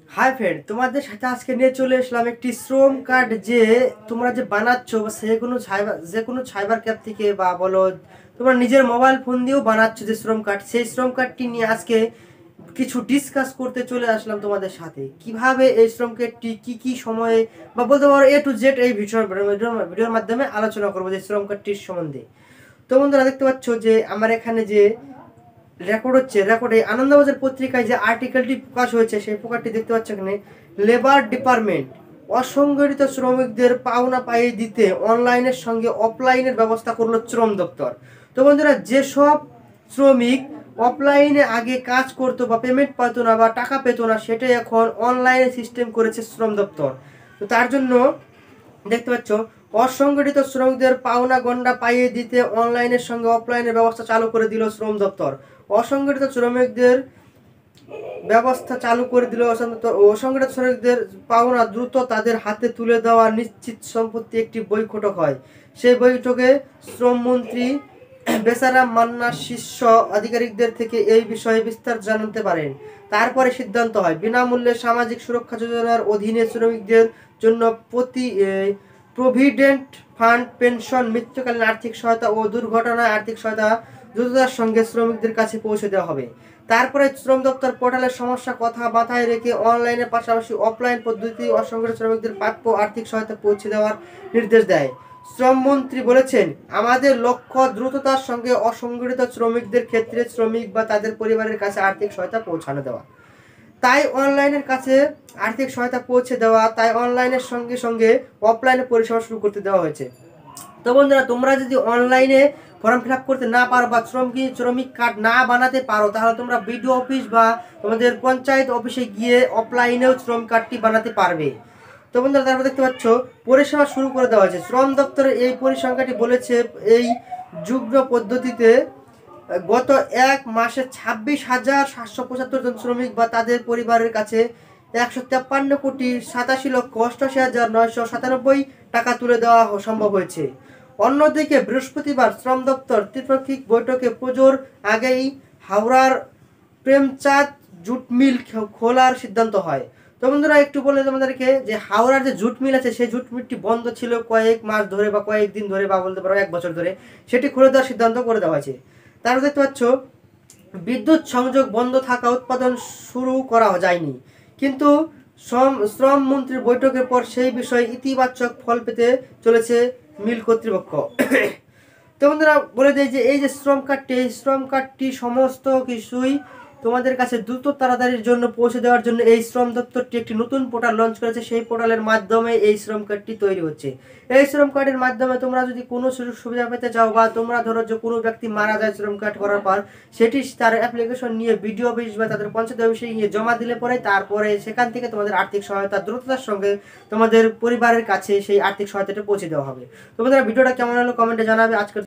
Hi friend, তোমাদের সাথে আজকে নিয়ে চলে আসলাম একটি শ্রম কার্ড যে তোমরা যে বানাচ্ছ বা যে কোনো সাইবার ক্যাফ থেকে বা বলো তোমরা নিজের মোবাইল ফোন দিয়েও বানাচ্ছ যে শ্রম কার্ড, সেই শ্রম কার্ডটি নিয়ে আজকে কিছু ডিসকাস করতে চলে আসলাম তোমাদের সাথে। কিভাবে এই শ্রম কার্ডটি কি সময়ে বা বলতে পারো A to Z এই ভিডিওর মাধ্যমে আলোচনা করবো যে শ্রম কার্ডটির সম্বন্ধে। তো বন্ধুরা, দেখতে পাচ্ছ যে আমার এখানে যে রেকর্ডে আনন্দবাজার পত্রিকায় যে আর্টিকেলটি প্রকাশ হয়েছে সেই প্রকারটি দেখতে পাচ্ছ এখানে। লেবার ডিপার্টমেন্ট অসংগঠিত শ্রমিকদের পাওনা পাইয়ে দিতে অনলাইনের সঙ্গে অফলাইনের ব্যবস্থা করলো শ্রম দপ্তর। তো বন্ধুরা, যেসব শ্রমিক অফলাইনে আগে কাজ করতো বা পেমেন্ট পাতো না বা টাকা পেতো না, সেটাই এখন অনলাইনে সিস্টেম করেছে শ্রম দপ্তর। তো তার জন্য দেখতে পাচ্ছ অসংগঠিত শ্রমিকদের পাওনা গন্ডা পাইয়ে দিতে অনলাইনের সঙ্গে অফলাইনের ব্যবস্থা চালু করে দিল শ্রম দপ্তর। অসংগঠিত শ্রমিকদের ব্যবস্থা চালু করে দিল অসংগঠিত শ্রমিকদের পাওনা দ্রুত তাদের হাতে তুলে দেওয়া নিশ্চিত সম্পত্তি একটি বৈঠক হয়। সেই বৈঠকে শ্রমমন্ত্রী বেচারাম মান্না শীর্ষ আধিকারিকদের থেকে এই বিষয়ে বিস্তার জানাতে পারেন। তারপরে সিদ্ধান্ত হয় বিনামূল্যে সামাজিক সুরক্ষা যোজনার অধীনে শ্রমিকদের জন্য প্রভিডেন্ট ফান্ড, পেনশন, মৃত্যুকালীন আর্থিক সহায়তা ও দুর্ঘটনায় আর্থিক সহায়তা দ্রুততার সঙ্গে শ্রমিকদের কাছে পৌঁছে দেওয়া হবে। তারপরে শ্রম দপ্তর পোর্টালের সমস্যা কথা মাথায় রেখে অনলাইনের পাশাপাশি অফলাইন পদ্ধতি অসংগঠিত শ্রমিকদের প্রাপ্য আর্থিক সহায়তা পৌঁছে দেওয়ার নির্দেশ দেয়। শ্রমমন্ত্রী বলেছেন, আমাদের লক্ষ্য দ্রুততার সঙ্গে অসংগঠিত শ্রমিকদের ক্ষেত্রে শ্রমিক বা তাদের পরিবারের কাছে আর্থিক সহায়তা পৌঁছানো দেওয়া। তাই অনলাইনের কাছে আর্থিক সহায়তা পৌঁছে দেওয়া, তাই অনলাইনের সঙ্গে সঙ্গে অফলাইনে পরিষেবা শুরু করতে দেওয়া হয়েছে। তো বন্ধুরা, তোমরা যদি অনলাইনে ফর্ম ফিল আপ করতে না পারো বা শ্রমিক কার্ড না বানাতে পারো, তাহলে তোমরা বিডিও অফিস বা তোমাদের পঞ্চায়েত অফিসে গিয়ে অফলাইনেও শ্রম কার্ডটি বানাতে পারবে। তো বন্ধুরা, তারপর দেখতে পাচ্ছ পরিষেবা শুরু করে দেওয়া হয়েছে। শ্রম দপ্তরের এই পরিসংখ্যানটি বলেছে, এই যুগ্ম পদ্ধতিতে গত এক মাসে 26,775 জন শ্রমিক বা তাদের পরিবারের কাছে 153,87,88,997 টাকা তুলে দেওয়া সম্ভব হয়েছে। অন্যদিকে বৃহস্পতিবার শ্রম দপ্তর ত্রিপাক্ষিক বৈঠকে পুজোর আগেই হাওড়ার প্রেমচাঁদ জুট মিল খোলার সিদ্ধান্ত হয়। তো বন্ধুরা, একটু বলে তোমাদেরকে যে হাওড়ার যে জুট মিল আছে সেই জুট মিলটি বন্ধ ছিল কয়েক মাস ধরে বা কয়েকদিন ধরে বা বলতে পারো 1 বছর ধরে, সেটি খুলে দেওয়ার সিদ্ধান্ত করে দেওয়া হয়েছে। তারপর দেখতে পাচ্ছ বিদ্যুৎ সংযোগ বন্ধ থাকা উৎপাদন শুরু করা যায়নি, কিন্তু শ্রম মন্ত্রীর বৈঠকের পর সেই বিষয়ে ইতিবাচক ফল পেতে চলেছে মিল কর্তৃপক্ষ। তো বন্ধুরা, বলে দেয় যে এই যে শ্রম কার্ডটি সমস্ত কিছুই তোমাদের কাছে দ্রুত তাড়াতাড়ির জন্য পৌঁছে দেওয়ার জন্য এই শ্রম দপ্তরটি একটি নতুন পোর্টাল লঞ্চ করেছে। সেই পোর্টালের মাধ্যমে এই শ্রম কার্ডটি তৈরি হচ্ছে। এই শ্রম কার্ডের মাধ্যমে তোমরা যদি কোনো সুযোগ সুবিধা পেতে চাও বা তোমরা ধরো যে কোনো ব্যক্তি মারা যায় শ্রম কার্ড করার পর, সেটি তার অ্যাপ্লিকেশন নিয়ে বিডিও অফিস বা তাদের পঞ্চায়েত অফিসে গিয়ে জমা দিলে পরে তারপরে সেখান থেকে তোমাদের আর্থিক সহায়তা দ্রুততার সঙ্গে তোমাদের পরিবারের কাছে সেই আর্থিক সহায়তাটা পৌঁছে দেওয়া হবে। তোমাদের ভিডিওটা কেমন হলো কমেন্টে জানাবে। আজকের